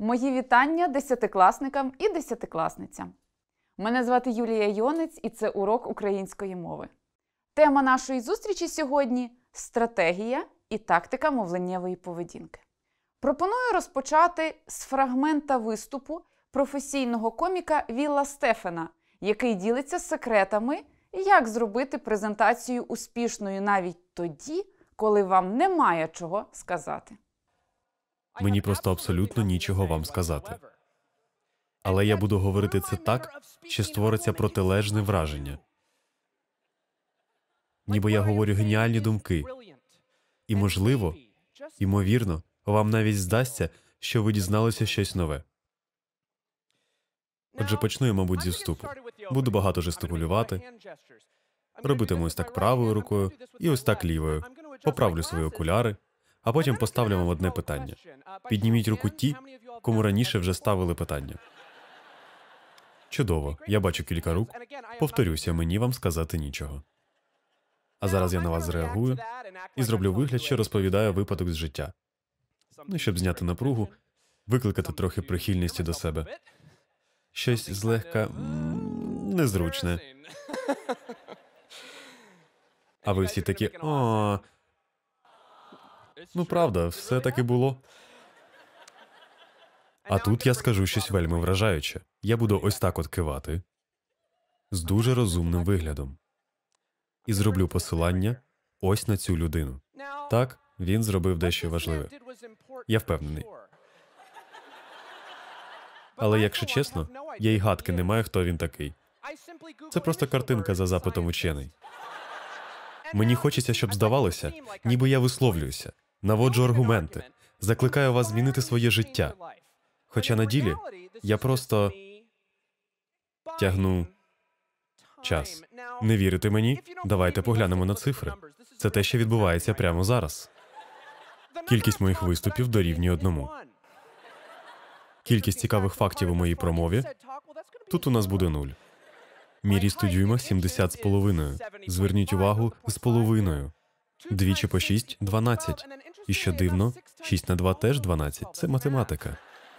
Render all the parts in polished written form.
Мої вітання десятикласникам і десятикласницям. Мене звати Юлія Йонець і це урок української мови. Тема нашої зустрічі сьогодні – стратегія і тактика мовленнєвої поведінки. Пропоную розпочати з фрагмента виступу професійного коміка Вілла Стефена, який ділиться секретами, як зробити презентацію успішною навіть тоді, коли вам немає чого сказати. Мені просто абсолютно нічого вам сказати. Але я буду говорити це так, що створиться протилежне враження. Ніби я говорю геніальні думки. І, можливо, ймовірно, вам навіть здасться, що ви дізналися щось нове. Отже, почну я, мабуть, зі вступу. Буду багато жестикулювати, робитиму ось так правою рукою і ось так лівою. Поправлю свої окуляри, а потім поставлю вам одне питання. Підніміть руку ті, кому раніше вже ставили питання. Чудово, я бачу кілька рук. Повторюся, мені вам сказати нічого. А зараз я на вас зреагую і зроблю вигляд, що розповідаю випадок з життя. Ну, щоб зняти напругу, викликати трохи прихильності до себе. Щось злегка незручне. А ви всі такі: «О, ну правда, все таки було». А тут я скажу щось вельми вражаюче. Я буду ось так от кивати, з дуже розумним виглядом. І зроблю посилання ось на цю людину. Так, він зробив дещо важливе. Я впевнений. Але, якщо чесно, я й гадки не маю, хто він такий. Це просто картинка за запитом учений. Мені хочеться, щоб здавалося, ніби я висловлююся, наводжу аргументи, закликаю вас змінити своє життя. Хоча на ділі я просто тягну час. Не вірите мені? Давайте поглянемо на цифри. Це те, що відбувається прямо зараз. Кількість моїх виступів дорівнює 1. Кількість цікавих фактів у моїй промові – тут у нас буде 0. Мій ріст у дюймах 70 з половиною. Зверніть увагу, з половиною. 2 по 6 – 12. І що дивно, 6 на 2 теж 12. Це математика.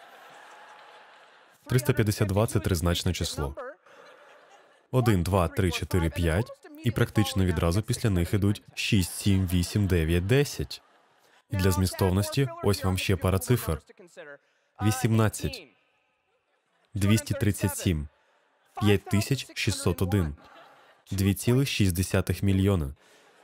352 – це тризначне число. 1, 2, 3, 4, 5. І практично відразу після них ідуть 6, 7, 8, 9, 10. І для змістовності ось вам ще пара цифр. 18. 237. 5601. 2,6 мільйона.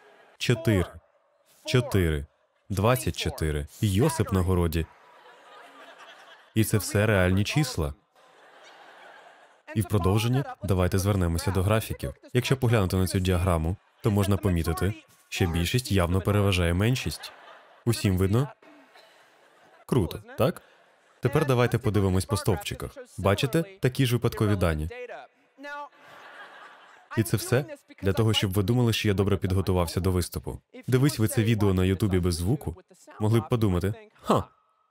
4. 24. Йосип на городі. І це все реальні числа. І в продовження давайте звернемося до графіків. Якщо поглянути на цю діаграму, то можна помітити, що більшість явно переважає меншість. Усім видно? Круто, так? Тепер давайте подивимось по стовпчиках. Бачите? Такі ж випадкові дані. І це все для того, щоб ви думали, що я добре підготувався до виступу. Дивись ви це відео на Ютубі без звуку, могли б подумати: «Ха,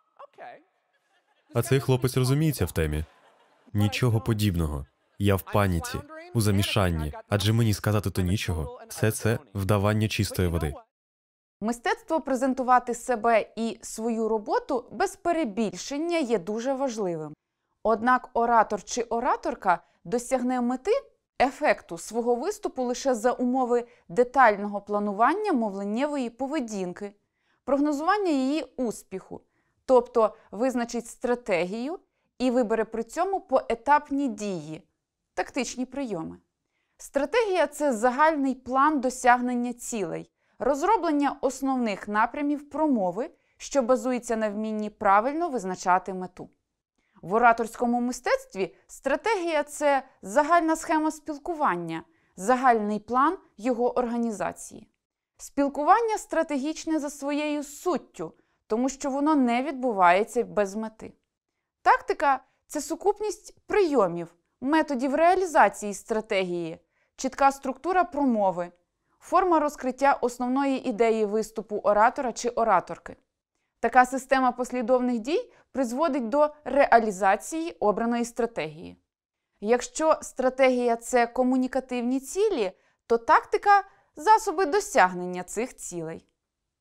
а цей хлопець розуміється в темі». Нічого подібного. Я в паніці, у замішанні, адже мені сказати то нічого. Все це вдавання чистої води. Мистецтво презентувати себе і свою роботу без перебільшення є дуже важливим. Однак оратор чи ораторка досягне мети, ефекту свого виступу лише за умови детального планування мовленнєвої поведінки, прогнозування її успіху, тобто визначить стратегію і вибере при цьому поетапні дії, тактичні прийоми. Стратегія – це загальний план досягнення цілей, розроблення основних напрямів промови, що базується на вмінні правильно визначати мету. В ораторському мистецтві стратегія – це загальна схема спілкування, загальний план його організації. Спілкування стратегічне за своєю суттю, тому що воно не відбувається без мети. Тактика – це сукупність прийомів, методів реалізації стратегії, чітка структура промови, форма розкриття основної ідеї виступу оратора чи ораторки. Така система послідовних дій призводить до реалізації обраної стратегії. Якщо стратегія – це комунікативні цілі, то тактика – засоби досягнення цих цілей.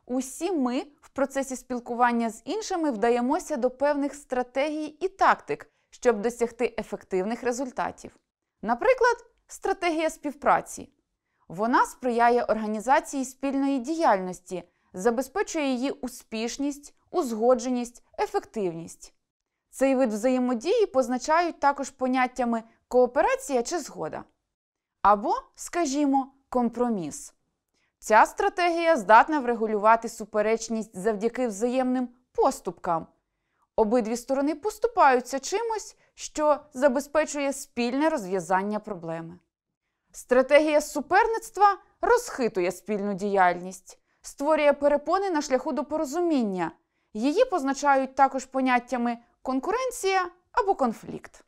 усі ми в процесі спілкування з іншими вдаємося до певних стратегій і тактик, щоб досягти ефективних результатів. Наприклад, стратегія співпраці. Вона сприяє організації спільної діяльності, забезпечує її успішність, узгодженість, ефективність. Цей вид взаємодії позначають також поняттями кооперація чи згода. Або, скажімо, компроміс. Ця стратегія здатна врегулювати суперечність завдяки взаємним поступкам. Обидві сторони поступаються чимось, що забезпечує спільне розв'язання проблеми. Стратегія суперництва розхитує спільну діяльність, створює перепони на шляху до порозуміння. Її позначають також поняттями конкуренція або конфлікт.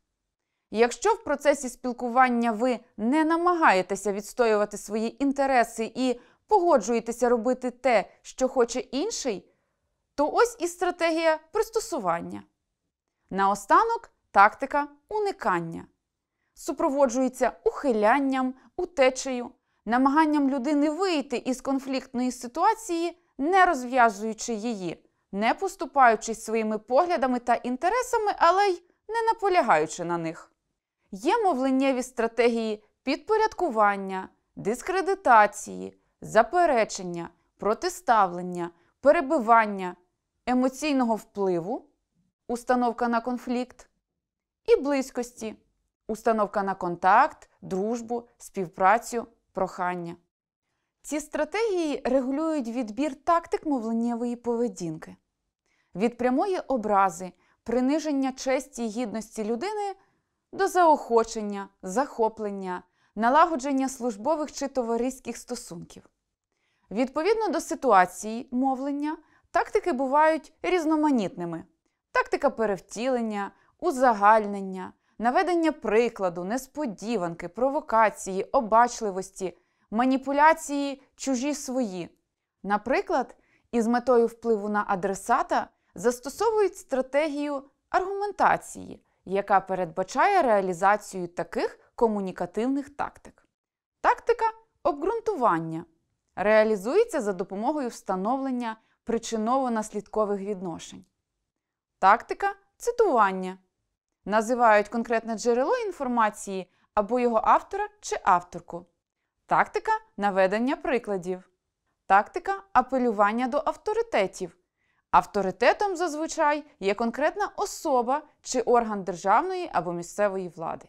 Якщо в процесі спілкування ви не намагаєтеся відстоювати свої інтереси і погоджуєтеся робити те, що хоче інший, то ось і стратегія пристосування. Наостанок – тактика уникання. Супроводжується ухилянням, утечею, намаганням людини вийти із конфліктної ситуації, не розв'язуючи її, не поступаючись своїми поглядами та інтересами, але й не наполягаючи на них. Є мовленнєві стратегії підпорядкування, дискредитації, заперечення, протиставлення, перебивання, емоційного впливу, установка на конфлікт і близькості, установка на контакт, дружбу, співпрацю, прохання. Ці стратегії регулюють відбір тактик мовленнєвої поведінки. Від прямої образи, приниження честі й гідності людини до заохочення, захоплення, налагодження службових чи товариських стосунків. Відповідно до ситуації мовлення, тактики бувають різноманітними. Тактика перевтілення, узагальнення, наведення прикладу, несподіванки, провокації, обачливості, маніпуляції чужі-свої. Наприклад, із метою впливу на адресата застосовують стратегію аргументації, яка передбачає реалізацію таких комунікативних тактик. Тактика обґрунтування реалізується за допомогою встановлення причиново-наслідкових відношень. Тактика цитування називають конкретне джерело інформації або його автора чи авторку. Тактика наведення прикладів. Тактика апелювання до авторитетів. Авторитетом зазвичай є конкретна особа чи орган державної або місцевої влади.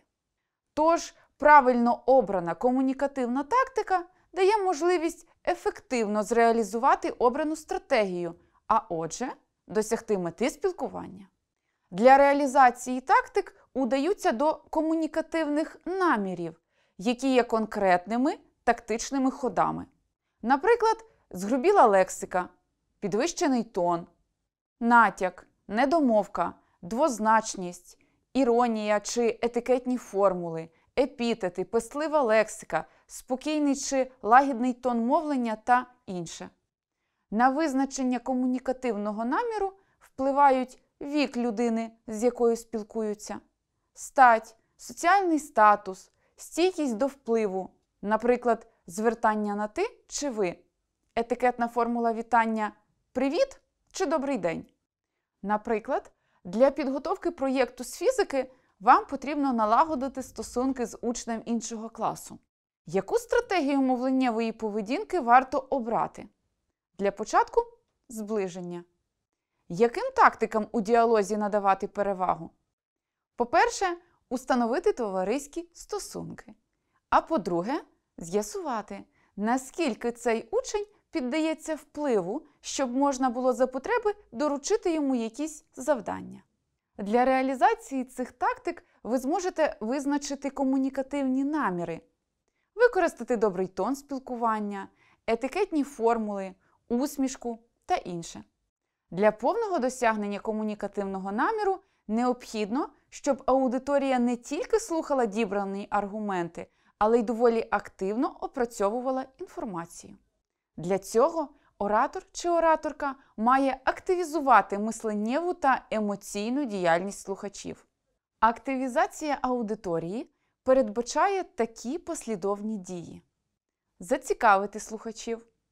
Тож, правильно обрана комунікативна тактика дає можливість ефективно зреалізувати обрану стратегію, а отже, досягти мети спілкування. Для реалізації тактик удаються до комунікативних намірів, які є конкретними тактичними ходами. Наприклад, згрубіла лексика, підвищений тон, натяк, недомовка, двозначність, іронія чи етикетні формули, епітети, пестлива лексика, спокійний чи лагідний тон мовлення та інше. На визначення комунікативного наміру впливають вік людини, з якою спілкуються, стать, соціальний статус, стійкість до впливу, наприклад, звертання на «ти» чи «ви», етикетна формула вітання «привіт» чи «добрий день». Наприклад, для підготовки проєкту з фізики вам потрібно налагодити стосунки з учнем іншого класу. Яку стратегію мовленнєвої поведінки варто обрати? Для початку – зближення. Яким тактикам у діалозі надавати перевагу? По-перше, установити товариські стосунки. А по-друге, з'ясувати, наскільки цей учень піддається впливу, щоб можна було за потреби доручити йому якісь завдання. Для реалізації цих тактик ви зможете визначити комунікативні наміри, використати добрий тон спілкування, етикетні формули, усмішку та інше. Для повного досягнення комунікативного наміру необхідно, щоб аудиторія не тільки слухала дібрані аргументи, але й доволі активно опрацьовувала інформацію. Для цього оратор чи ораторка має активізувати мисленнєву та емоційну діяльність слухачів. Активізація аудиторії передбачає такі послідовні дії. Зацікавити слухачів,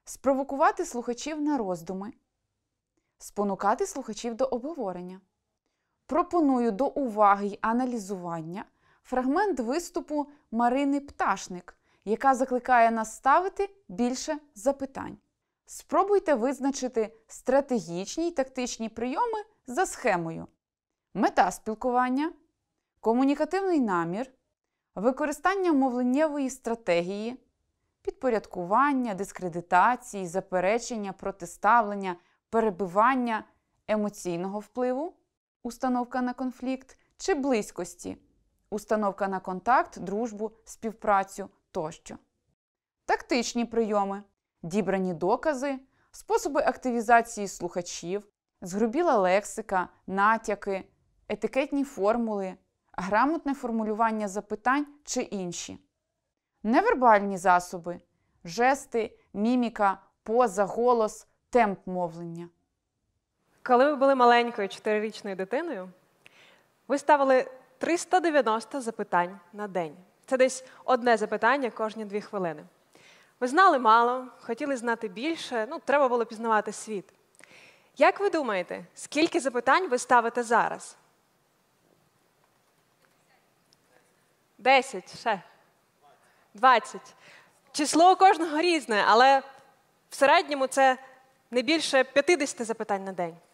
спровокувати слухачів на роздуми, спонукати слухачів до обговорення. Пропоную до уваги й аналізування фрагмент виступу Марини Пташник, яка закликає нас ставити більше запитань. Спробуйте визначити стратегічні й тактичні прийоми за схемою: мета спілкування, комунікативний намір, використання мовленнєвої стратегії, підпорядкування, дискредитації, заперечення, протиставлення, перебивання, емоційного впливу, установка на конфлікт чи близькості, установка на контакт, дружбу, співпрацю тощо. Тактичні прийоми, дібрані докази, способи активізації слухачів, згрубіла лексика, натяки, етикетні формули, грамотне формулювання запитань чи інші. Невербальні засоби, жести, міміка, поза, голос, темп мовлення. Коли ви були маленькою 4-річною дитиною, ви ставили 390 запитань на день. Це десь одне запитання кожні 2 хвилини. Ви знали мало, хотіли знати більше, треба було пізнавати світ. Як ви думаєте, скільки запитань ви ставите зараз? 10, ще. 20. Число у кожного різне, але в середньому це не більше 50 запитань на день.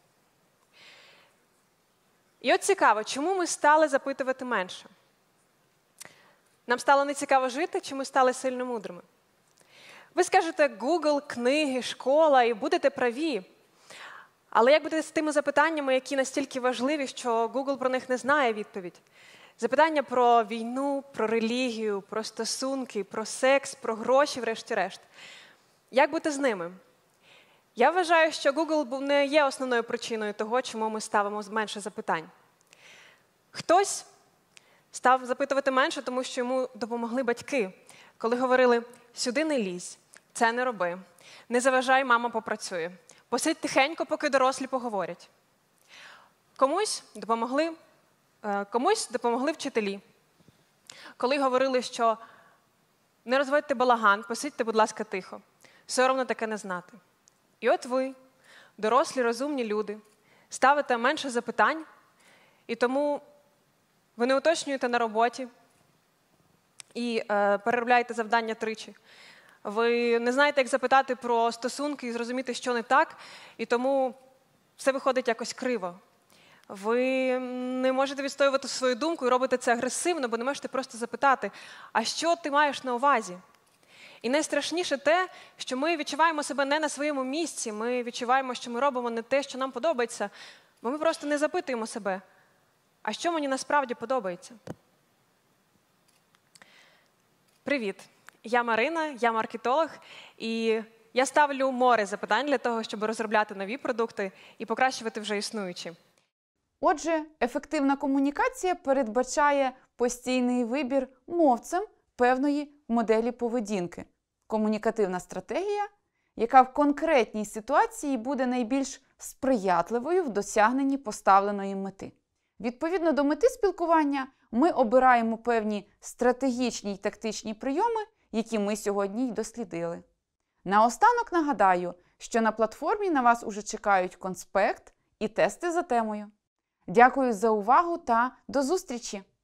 І от цікаво, чому ми стали запитувати менше? Нам стало нецікаво жити, чи ми стали сильно мудрими? Ви скажете Google, книги, школа і будете праві. Але як буде з тими запитаннями, які настільки важливі, що Google про них не знає відповідь? Запитання про війну, про релігію, про стосунки, про секс, про гроші, врешті-решт. Як бути з ними? Я вважаю, що Google не є основною причиною того, чому ми ставимо менше запитань. Хтось став запитувати менше, тому що йому допомогли батьки, коли говорили: «Сюди не лізь, це не роби, не заважай, мама попрацює, посидь тихенько, поки дорослі поговорять». Комусь допомогли вчителі, коли говорили, що «не розводьте балаган, посидьте, будь ласка, тихо, соромно таке не знати». І от ви, дорослі, розумні люди, ставите менше запитань, і тому ви не уточнюєте на роботі і переробляєте завдання тричі. Ви не знаєте, як запитати про стосунки і зрозуміти, що не так, і тому все виходить якось криво. Ви не можете відстоювати свою думку і робите це агресивно, бо не можете просто запитати: «А що ти маєш на увазі?» І найстрашніше те, що ми відчуваємо себе не на своєму місці, ми відчуваємо, що ми робимо не те, що нам подобається, бо ми просто не запитуємо себе: «А що мені насправді подобається?» Привіт! Я Марина, я маркетолог, і я ставлю море запитань для того, щоб розробляти нові продукти і покращувати вже існуючі. Отже, ефективна комунікація передбачає постійний вибір мовцем певної моделі поведінки. Комунікативна стратегія, яка в конкретній ситуації буде найбільш сприятливою в досягненні поставленої мети. Відповідно до мети спілкування, ми обираємо певні стратегічні й тактичні прийоми, які ми сьогодні й дослідили. Наостанок нагадаю, що на платформі на вас уже чекають конспект і тести за темою. Дякую за увагу та до зустрічі!